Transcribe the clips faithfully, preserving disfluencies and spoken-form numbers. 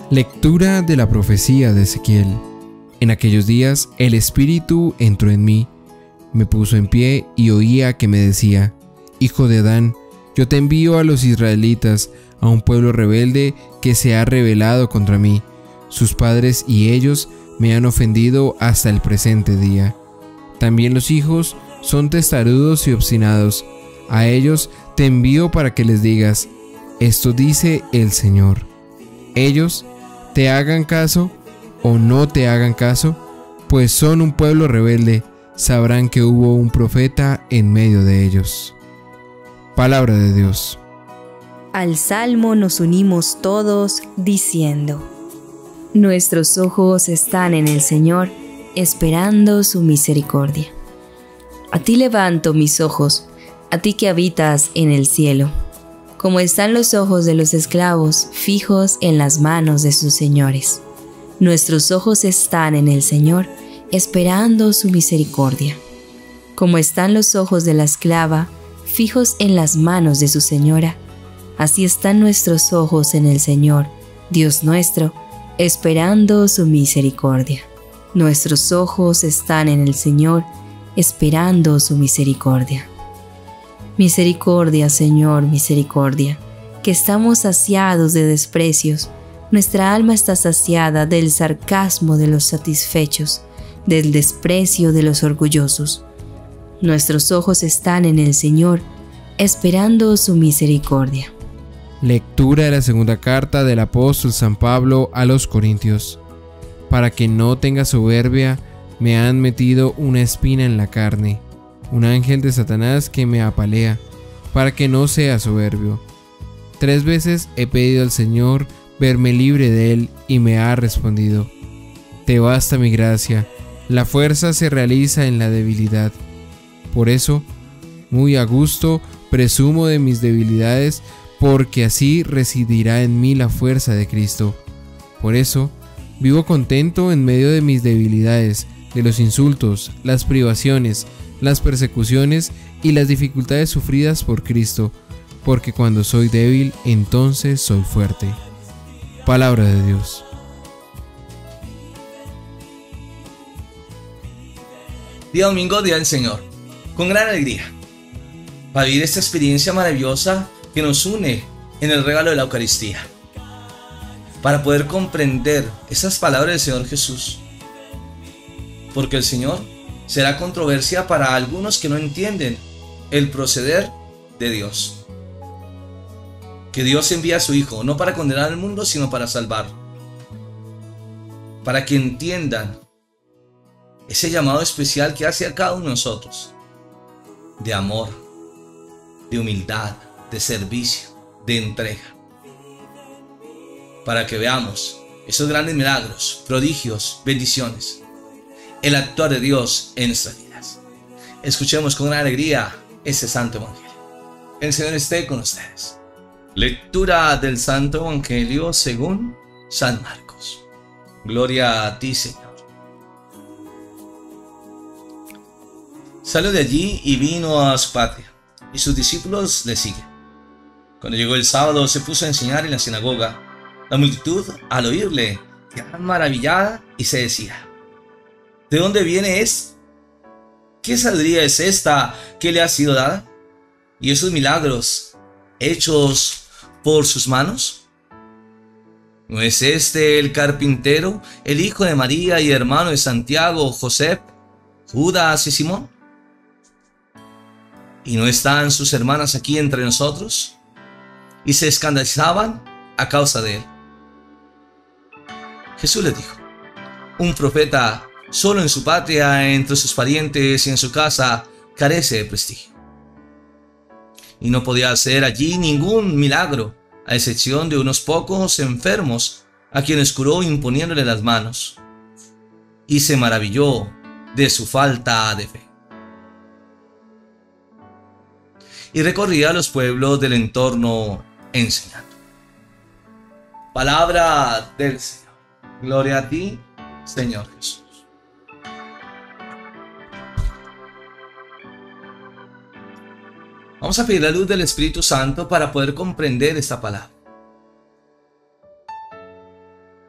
Lectura de la profecía de Ezequiel. En aquellos días el Espíritu entró en mí, me puso en pie y oía que me decía: Hijo de Adán, yo te envío a los israelitas, a un pueblo rebelde que se ha rebelado contra mí. Sus padres y ellos me han ofendido hasta el presente día. También los hijos son testarudos y obstinados. A ellos te envío para que les digas: esto dice el Señor. Ellos te hagan caso o no te hagan caso, pues son un pueblo rebelde, sabrán que hubo un profeta en medio de ellos. Palabra de Dios. Al salmo nos unimos todos diciendo: nuestros ojos están en el Señor, esperando su misericordia. A ti levanto mis ojos, a ti que habitas en el cielo. Como están los ojos de los esclavos fijos en las manos de sus señores. Nuestros ojos están en el Señor, esperando su misericordia. Como están los ojos de la esclava fijos en las manos de su señora, así están nuestros ojos en el Señor, Dios nuestro, esperando su misericordia. Nuestros ojos están en el Señor, esperando su misericordia. Misericordia, Señor, misericordia, que estamos saciados de desprecios. Nuestra alma está saciada del sarcasmo de los satisfechos, del desprecio de los orgullosos. Nuestros ojos están en el Señor, esperando su misericordia. Lectura de la segunda carta del apóstol San Pablo a los Corintios. Para que no tenga soberbia, me han metido una espina en la carne, un ángel de Satanás que me apalea, para que no sea soberbio. Tres veces he pedido al Señor verme libre de él y me ha respondido: te basta mi gracia, la fuerza se realiza en la debilidad. Por eso, muy a gusto, presumo de mis debilidades, porque así residirá en mí la fuerza de Cristo. Por eso, vivo contento en medio de mis debilidades, de los insultos, las privaciones, las persecuciones y las dificultades sufridas por Cristo, porque cuando soy débil, entonces soy fuerte. Palabra de Dios. Día domingo, día del Señor, con gran alegría, para vivir esta experiencia maravillosa que nos une en el regalo de la Eucaristía, para poder comprender esas palabras del Señor Jesús, porque el Señor será controversia para algunos que no entienden el proceder de Dios. Que Dios envía a su Hijo, no para condenar al mundo, sino para salvar. Para que entiendan ese llamado especial que hace a cada uno de nosotros. De amor, de humildad, de servicio, de entrega. Para que veamos esos grandes milagros, prodigios, bendiciones. El actuar de Dios en nuestras vidas. Escuchemos con gran alegría este Santo Evangelio. El Señor esté con ustedes. Lectura del Santo Evangelio según San Marcos. Gloria a ti, Señor. Salió de allí y vino a su patria, y sus discípulos le siguen. Cuando llegó el sábado, se puso a enseñar en la sinagoga. La multitud, al oírle, quedaba maravillada y se decía: ¿de dónde viene esto? ¿Qué sabiduría es esta que le ha sido dada? ¿Y esos milagros hechos por sus manos? ¿No es este el carpintero, el hijo de María y hermano de Santiago, José, Judas y Simón? ¿Y no están sus hermanas aquí entre nosotros? Y se escandalizaban a causa de él. Jesús les dijo: un profeta solo en su patria, entre sus parientes y en su casa, carece de prestigio. Y no podía hacer allí ningún milagro, a excepción de unos pocos enfermos a quienes curó imponiéndole las manos. Y se maravilló de su falta de fe. Y recorría los pueblos del entorno enseñando. Palabra del Señor. Gloria a ti, Señor Jesús. Vamos a pedir la luz del Espíritu Santo para poder comprender esta palabra.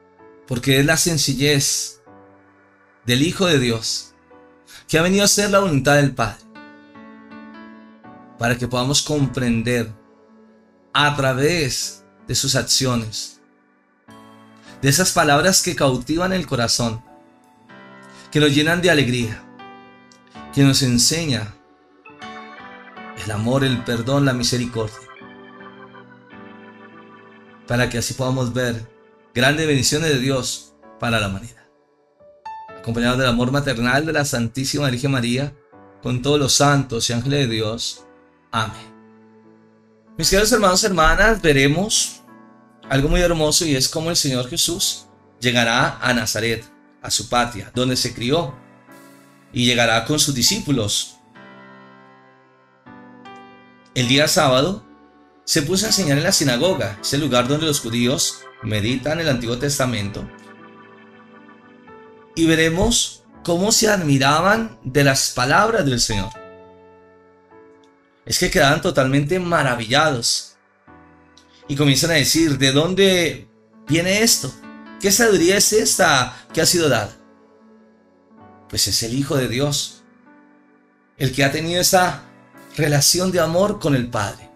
porque es la sencillez del Hijo de Dios que ha venido a hacer la voluntad del Padre, para que podamos comprender a través de sus acciones, de esas palabras que cautivan el corazón, que nos llenan de alegría, que nos enseña el amor, el perdón, la misericordia, para que así podamos ver grandes bendiciones de Dios para la humanidad. Acompañados del amor maternal de la Santísima Virgen María, con todos los santos y ángeles de Dios. Amén. Mis queridos hermanos y hermanas, veremos algo muy hermoso, y es cómo el Señor Jesús llegará a Nazaret, a su patria, donde se crió, y llegará con sus discípulos. El día sábado se puso a enseñar en la sinagoga, ese lugar donde los judíos meditan el Antiguo Testamento, y veremos cómo se admiraban de las palabras del Señor. Es que quedaban totalmente maravillados y comienzan a decir: ¿de dónde viene esto? ¿Qué sabiduría es esta que ha sido dada? Pues es el Hijo de Dios, el que ha tenido esa relación de amor con el Padre,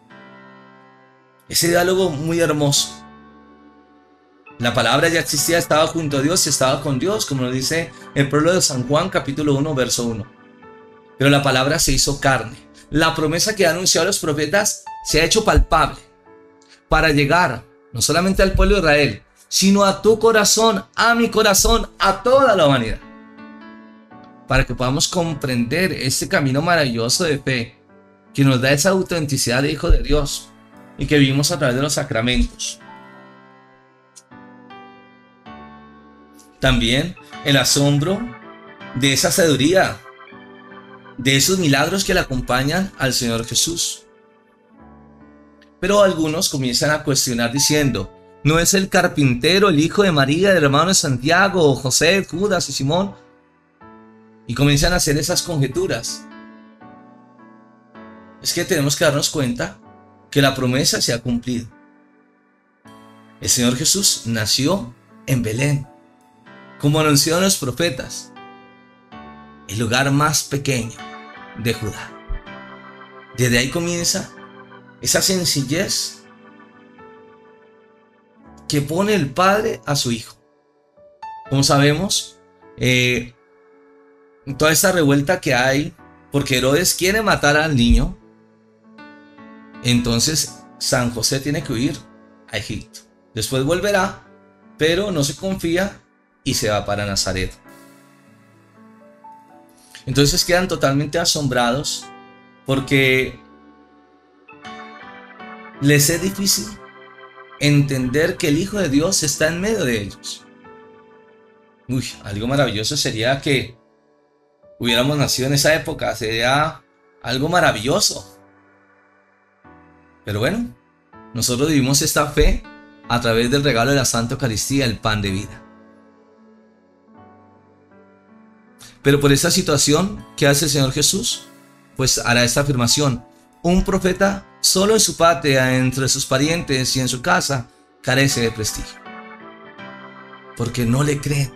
ese diálogo muy hermoso. La palabra ya existía, estaba junto a Dios y estaba con Dios, como nos dice el prólogo de San Juan capítulo uno verso uno. Pero la palabra se hizo carne. La promesa que ha anunciado los profetas se ha hecho palpable para llegar no solamente al pueblo de Israel, sino a tu corazón, a mi corazón, a toda la humanidad, para que podamos comprender este camino maravilloso de fe que nos da esa autenticidad de Hijo de Dios y que vivimos a través de los sacramentos. También el asombro de esa sabiduría, de esos milagros que le acompañan al Señor Jesús. Pero algunos comienzan a cuestionar diciendo: ¿no es el carpintero el hijo de María, del hermano de Santiago, José, Judas y Simón? Y comienzan a hacer esas conjeturas. Es que tenemos que darnos cuenta que la promesa se ha cumplido. El Señor Jesús nació en Belén, como anunciaron los profetas, el lugar más pequeño de Judá. Desde ahí comienza esa sencillez que pone el Padre a su Hijo. Como sabemos, eh, toda esta revuelta que hay, porque Herodes quiere matar al niño, entonces San José tiene que huir a Egipto. Después volverá, pero no se confía y se va para Nazaret. Entonces quedan totalmente asombrados porque les es difícil entender que el Hijo de Dios está en medio de ellos. Uy, algo maravilloso sería que hubiéramos nacido en esa época, sería algo maravilloso. Pero bueno, nosotros vivimos esta fe a través del regalo de la Santa Eucaristía, el pan de vida. Pero por esta situación, ¿qué hace el Señor Jesús? Pues hará esta afirmación: un profeta solo en su patria, entre sus parientes y en su casa, carece de prestigio, porque no le creen.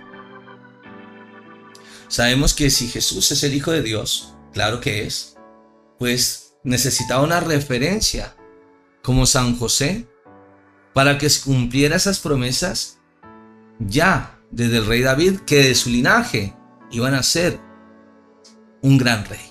Sabemos que si Jesús es el Hijo de Dios, claro que es, pues necesitaba una referencia como San José para que se cumplieran esas promesas ya desde el rey David, que de su linaje iban a ser un gran rey.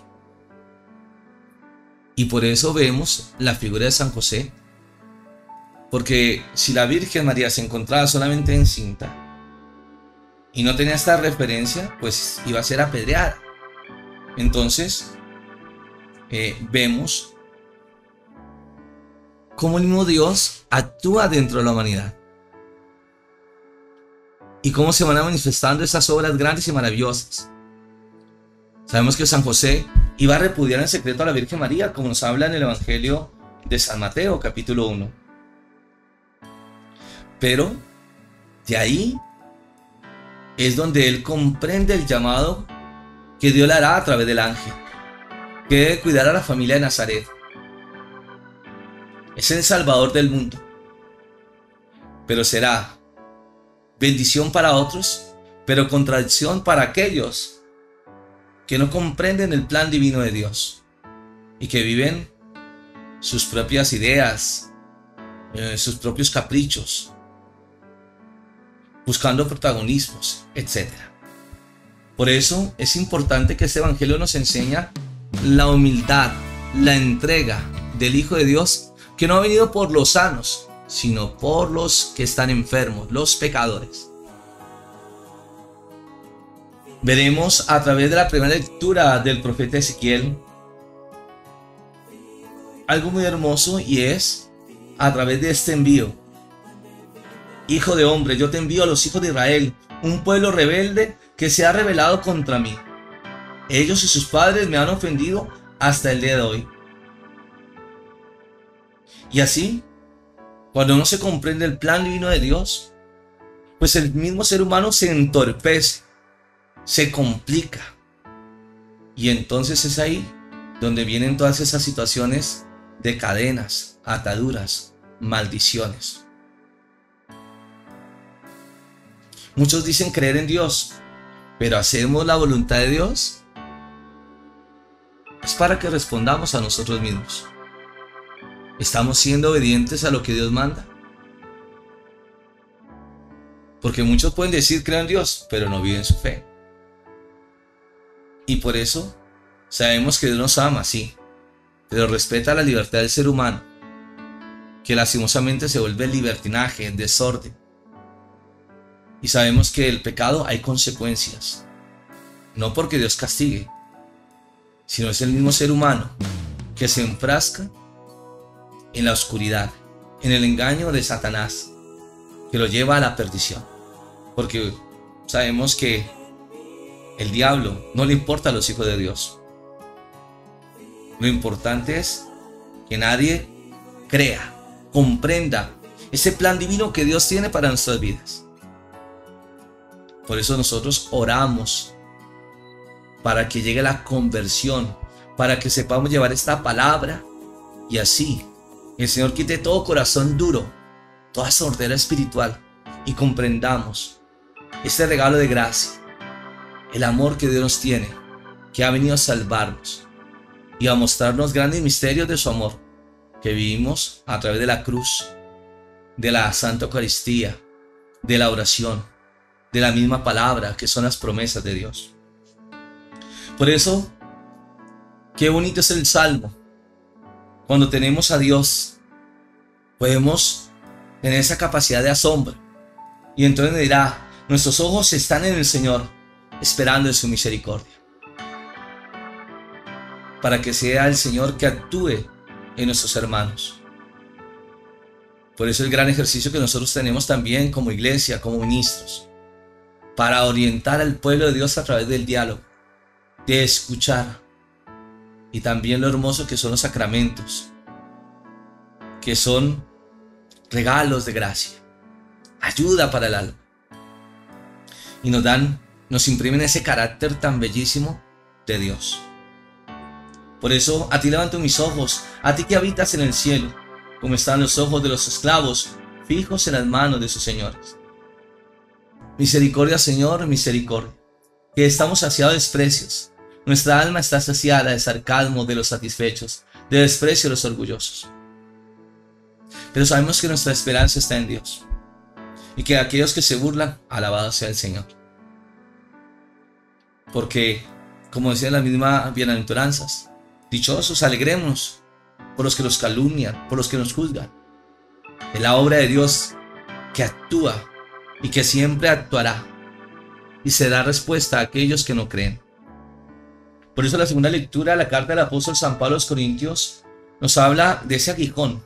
Y por eso vemos la figura de San José, porque si la Virgen María se encontraba solamente encinta y no tenía esta referencia, pues iba a ser apedreada. Entonces eh, vemos cómo el mismo Dios actúa dentro de la humanidad y cómo se van manifestando esas obras grandes y maravillosas. Sabemos que San José iba a repudiar en secreto a la Virgen María, como nos habla en el Evangelio de San Mateo, capítulo uno. Pero de ahí es donde él comprende el llamado que Dios le hará a través del ángel, que debe cuidar a la familia de Nazaret. Es el Salvador del mundo, pero será bendición para otros, pero contradicción para aquellos que no comprenden el plan divino de Dios y que viven sus propias ideas, eh, sus propios caprichos, buscando protagonismos, etcétera. Por eso es importante que este evangelio nos enseña la humildad, la entrega del Hijo de Dios, que no ha venido por los sanos, sino por los que están enfermos, los pecadores. Veremos a través de la primera lectura del profeta Ezequiel algo muy hermoso, y es a través de este envío. Hijo de hombre, yo te envío a los hijos de Israel, un pueblo rebelde que se ha rebelado contra mí. Ellos y sus padres me han ofendido hasta el día de hoy. Y así, cuando no se comprende el plan divino de Dios, pues el mismo ser humano se entorpece, se complica. Y entonces es ahí donde vienen todas esas situaciones de cadenas, ataduras, maldiciones. Muchos dicen creer en Dios, pero ¿hacemos la voluntad de Dios? Es para que respondamos a nosotros mismos. ¿Estamos siendo obedientes a lo que Dios manda? Porque muchos pueden decir creo en Dios, pero no viven su fe. Y por eso sabemos que Dios nos ama, sí, pero respeta la libertad del ser humano, que lastimosamente se vuelve libertinaje, desorden. Y sabemos que el pecado hay consecuencias, no porque Dios castigue, sino es el mismo ser humano que se enfrasca en la oscuridad, en el engaño de Satanás, que lo lleva a la perdición. Porque sabemos que el diablo no le importa a los hijos de Dios. Lo importante es que nadie crea, comprenda ese plan divino que Dios tiene para nuestras vidas. Por eso nosotros oramos para que llegue la conversión, para que sepamos llevar esta palabra y así el Señor quite todo corazón duro, toda sordera espiritual, y comprendamos este regalo de gracia, el amor que Dios nos tiene, que ha venido a salvarnos y a mostrarnos grandes misterios de su amor, que vivimos a través de la cruz, de la Santa Eucaristía, de la oración, de la misma palabra, que son las promesas de Dios. Por eso, qué bonito es el Salmo. Cuando tenemos a Dios, podemos tener esa capacidad de asombro. Y entonces me dirá, nuestros ojos están en el Señor, esperando en su misericordia, para que sea el Señor que actúe en nuestros hermanos. Por eso el gran ejercicio que nosotros tenemos también como iglesia, como ministros, para orientar al pueblo de Dios a través del diálogo, de escuchar, y también lo hermoso que son los sacramentos, que son regalos de gracia, ayuda para el alma, y nos dan, nos imprimen ese carácter tan bellísimo de Dios. Por eso a ti levanto mis ojos, a ti que habitas en el cielo, como están los ojos de los esclavos fijos en las manos de sus señores. Misericordia, Señor, misericordia, que estamos saciados de desprecios. Nuestra alma está saciada de sarcasmo de los satisfechos, de desprecio de los orgullosos. Pero sabemos que nuestra esperanza está en Dios, y que aquellos que se burlan, alabado sea el Señor. Porque, como decían las mismas bienaventuranzas, dichosos, alegremos por los que nos calumnian, por los que nos juzgan. Es la obra de Dios que actúa y que siempre actuará, y se da respuesta a aquellos que no creen. Por eso la segunda lectura de la carta del apóstol San Pablo a los Corintios nos habla de ese aguijón,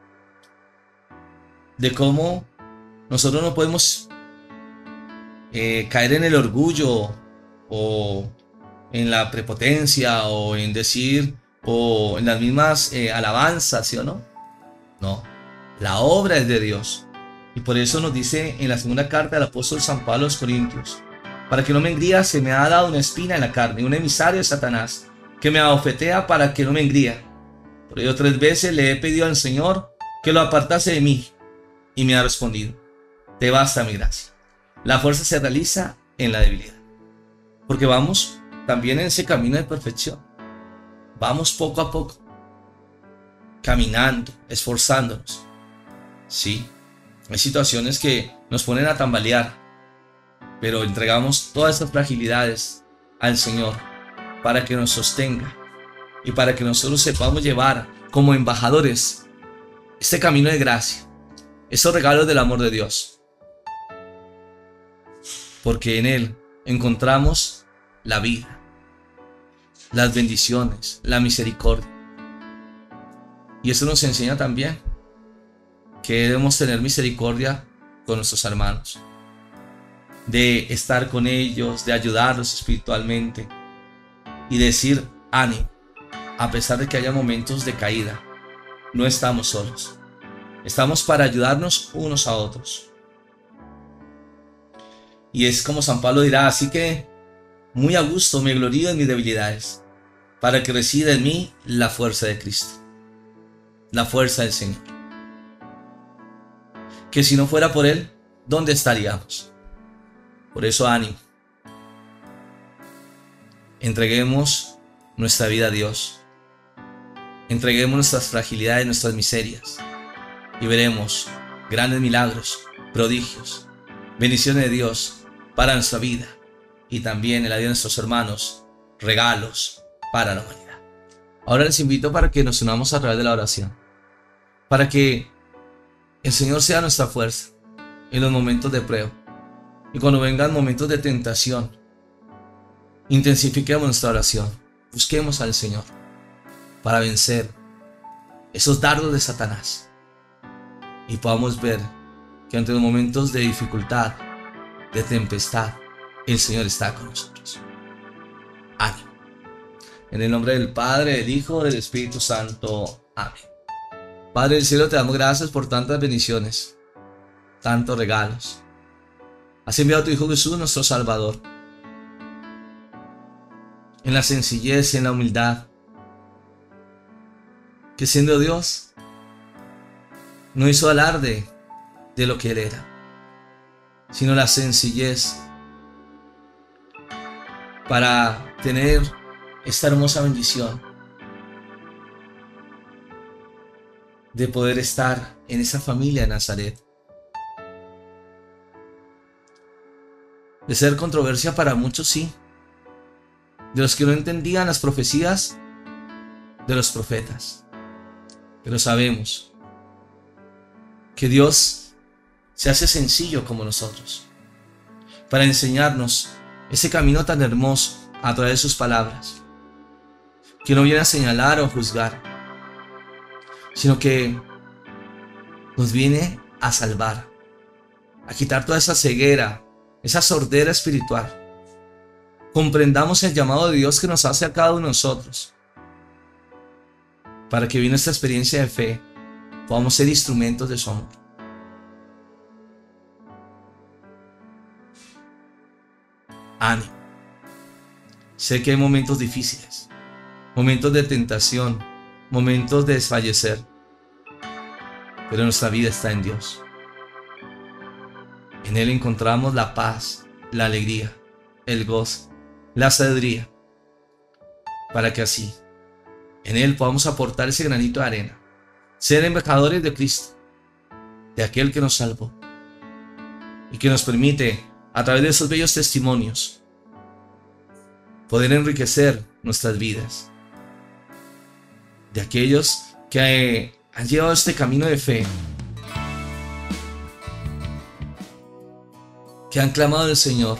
de cómo nosotros no podemos eh, caer en el orgullo o en la prepotencia o en decir o en las mismas eh, alabanzas, ¿sí o no? No, la obra es de Dios. Y por eso nos dice en la segunda carta del apóstol San Pablo a los Corintios: para que no me engría, se me ha dado una espina en la carne, un emisario de Satanás, que me abofetea para que no me engría. Por ello tres veces le he pedido al Señor que lo apartase de mí, y me ha respondido: te basta mi gracia, La fuerza se realiza en la debilidad. Porque vamos también en ese camino de perfección. Vamos poco a poco, caminando, esforzándonos. Sí, hay situaciones que nos ponen a tambalear, pero entregamos todas estas fragilidades al Señor para que nos sostenga y para que nosotros sepamos llevar como embajadores este camino de gracia, estos regalos del amor de Dios. Porque en Él encontramos la vida, las bendiciones, la misericordia. Y eso nos enseña también que debemos tener misericordia con nuestros hermanos, de estar con ellos, de ayudarlos espiritualmente y decir ánimo, a pesar de que haya momentos de caída, no estamos solos, estamos para ayudarnos unos a otros. Y es como San Pablo dirá, así que muy a gusto me glorío en mis debilidades, para que resida en mí la fuerza de Cristo, la fuerza del Señor. Que si no fuera por Él, ¿dónde estaríamos? Por eso ánimo. Entreguemos nuestra vida a Dios. Entreguemos nuestras fragilidades, nuestras miserias. Y veremos grandes milagros, prodigios, bendiciones de Dios para nuestra vida. Y también en la vida de nuestros hermanos, regalos para la humanidad. Ahora les invito para que nos unamos a través de la oración. Para que el Señor sea nuestra fuerza en los momentos de prueba. Y cuando vengan momentos de tentación, intensifiquemos nuestra oración. Busquemos al Señor para vencer esos dardos de Satanás. Y podamos ver que ante los momentos de dificultad, de tempestad, el Señor está con nosotros. Ánimo. En el nombre del Padre, del Hijo, del Espíritu Santo. Amén. Padre del cielo, te damos gracias por tantas bendiciones, tantos regalos. Has enviado a tu Hijo Jesús, nuestro Salvador, en la sencillez y en la humildad, que siendo Dios, no hizo alarde de lo que Él era, sino la sencillez para tener esta hermosa bendición de poder estar en esa familia de Nazaret, de ser controversia para muchos, sí, de los que no entendían las profecías de los profetas, pero sabemos que Dios se hace sencillo como nosotros para enseñarnos ese camino tan hermoso a través de sus palabras, que no viene a señalar o juzgar, sino que nos viene a salvar, a quitar toda esa ceguera, esa sordera espiritual. Comprendamos el llamado de Dios que nos hace a cada uno de nosotros, para que viendo esta experiencia de fe podamos ser instrumentos de su amor. Ánimo. Sé que hay momentos difíciles, momentos de tentación, momentos de desfallecer, pero nuestra vida está en Dios. En Él encontramos la paz, la alegría, el gozo, la sabiduría, para que así en Él podamos aportar ese granito de arena, ser embajadores de Cristo, de aquel que nos salvó y que nos permite, a través de esos bellos testimonios, poder enriquecer nuestras vidas, de aquellos que han llevado este camino de fe, que han clamado al Señor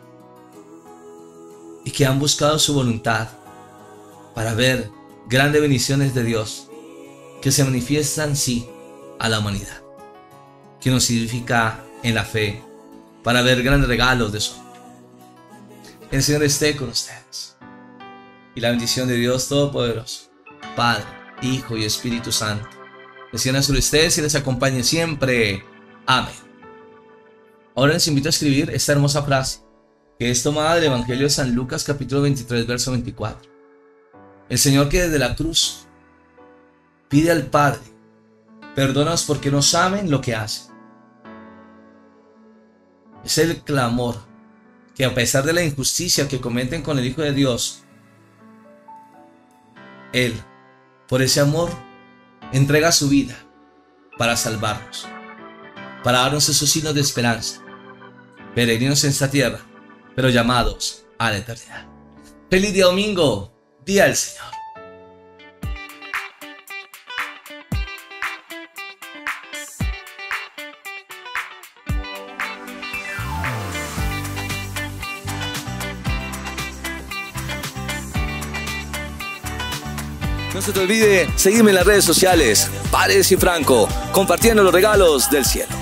y que han buscado su voluntad para ver grandes bendiciones de Dios que se manifiestan, sí, a la humanidad, que nos edifica en la fe para ver grandes regalos de su amor. El Señor esté con ustedes y la bendición de Dios Todopoderoso, Padre, Hijo y Espíritu Santo, descienda sobre ustedes y les acompañe siempre. Amén. Ahora les invito a escribir esta hermosa frase que es tomada del Evangelio de San Lucas capítulo veintitrés verso veinticuatro. El Señor que desde la cruz pide al Padre, perdónanos porque no saben lo que hacen. es el clamor que a pesar de la injusticia que cometen con el Hijo de Dios, Él, por ese amor, entrega su vida para salvarnos, para darnos esos signos de esperanza, peregrinos en esta tierra, pero llamados a la eternidad. Feliz día domingo, día del Señor. No se te olvide seguirme en las redes sociales, Paredes y Franco, compartiendo los regalos del cielo.